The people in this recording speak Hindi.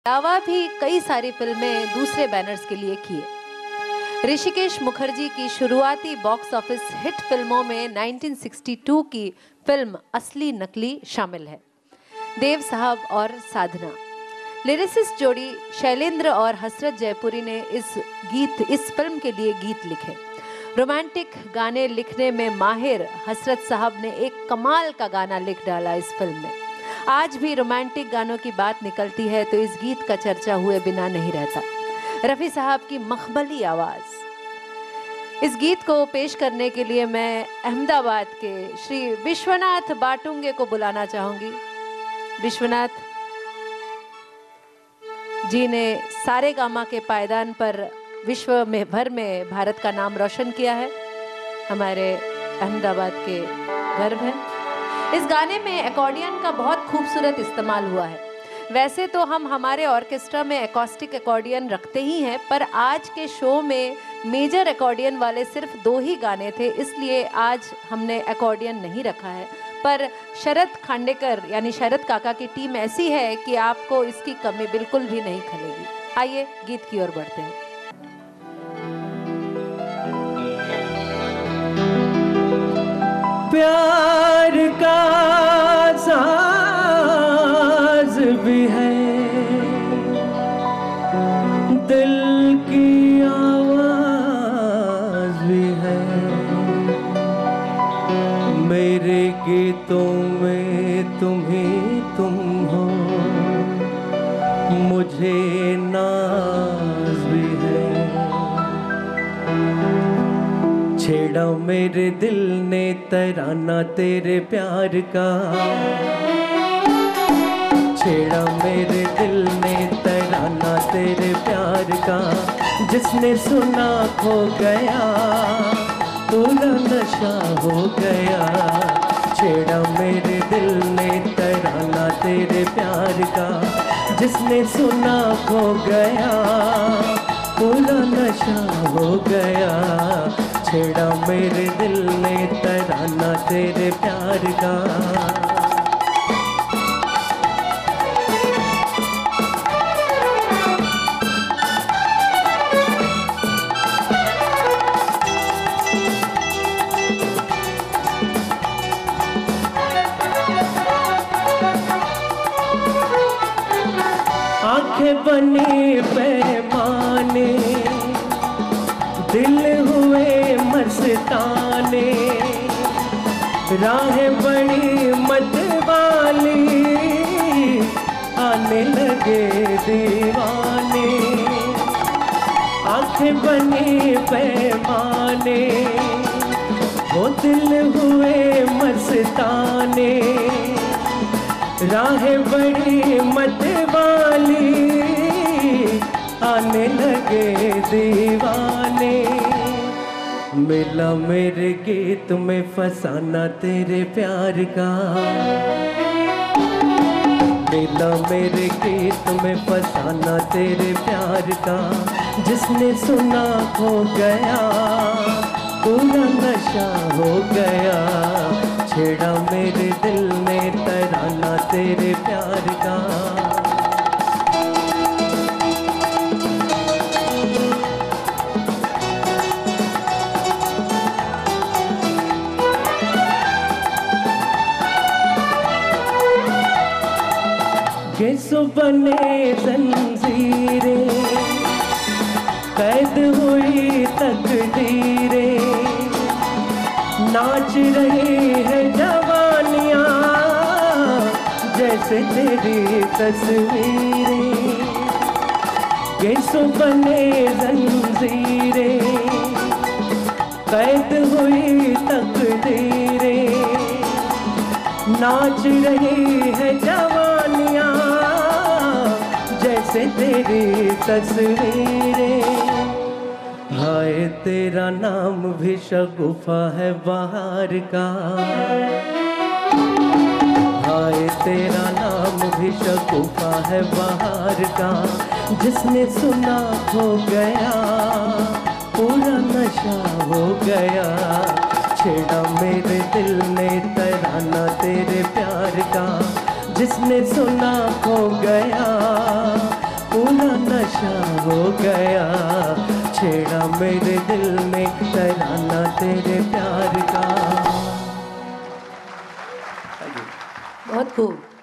अलावा भी कई सारी फिल्में दूसरे बैनर्स के लिए किए। ऋषिकेश मुखर्जी की शुरुआती बॉक्स ऑफिस हिट फिल्मों में 1962 की फिल्म असली नकली शामिल है। देव साहब और साधना। लिरिसिस्ट जोड़ी शैलेंद्र और हसरत जयपुरी ने इस फिल्म के लिए गीत लिखे। रोमांटिक गाने लिखने में माहिर हसरत साहब ने एक कमाल का गाना लिख डाला इस फिल्म में। आज भी रोमांटिक गानों की बात निकलती है तो इस गीत का चर्चा हुए बिना नहीं रहता। रफ़ी साहब की मखमली आवाज़। इस गीत को पेश करने के लिए मैं अहमदाबाद के श्री विश्वनाथ बाटुंगे को बुलाना चाहूँगी। विश्वनाथ जी ने सारेगामा के पायदान पर विश्व में भर में भारत का नाम रोशन किया है। हमारे अहमदाबाद के गर्व है। इस गाने में अकॉर्डियन का बहुत खूबसूरत इस्तेमाल हुआ है। वैसे तो हम हमारे ऑर्केस्ट्रा में एकॉस्टिक अकॉर्डियन रखते ही हैं, पर आज के शो में मेजर अकॉर्डियन वाले सिर्फ 2 ही गाने थे, इसलिए आज हमने अकॉर्डियन नहीं रखा है। पर शरद खांडेकर यानी शरद काका की टीम ऐसी है कि आपको इसकी कमी बिल्कुल भी नहीं खलेगी। आइए गीत की ओर बढ़ते हैं। प्यार का साज भी है, दिल की आवाज भी है, मेरे गीतों में तुम ही तुम हो, मुझे नाज भी है। छेड़ा मेरे दिल ने तराना तेरे प्यार का, छेड़ा मेरे दिल ने तराना तेरे प्यार का, जिसने सुना खो गया पूरा नशा हो गया। छेड़ा मेरे दिल ने तराना तेरे प्यार का, जिसने सुना खो गया पूरा नशा हो गया। छेड़ा मेरे दिल ने तराना तेरे प्यार का। आंखें बनी पैमाने, दिल हुए मस्ताने, राहें बड़ी मतवाली, आने लगे दीवाने। आंखें बनी पैमाने, वो दिल हुए मस्ताने, राहें बड़ी मतवाली, आने लगे दीवाने। मिला मेरे गीत में फसाना तेरे प्यार का, मिला मेरे गीत में फसाना तेरे प्यार का, जिसने सुना खो गया पूरा नशा हो गया। छेड़ा मेरे दिल ने तराना तेरे प्यार का। कैसो बने जंजीरें, कैद हुई तकदीरें, नाच रही है जवानियाँ जैसे तेरी तस्वीरें। कैसो बने जंजीरें, कैद हुई तकदीरें, नाच रही है जवानियाँ जैसे तेरी तस्वीरें। हाय तेरा नाम भी शगुफा है बहार का, हाय तेरा नाम भी शगुफा है बहार का, जिसने सुना खो गया पूरा नशा हो गया। छेड़ा मेरे दिल ने तराना तेरे प्यार का, जिसने सुना खो गया गया, छेड़ा मेरे दिल में तराना तेरे प्यार का। बहुत खूब।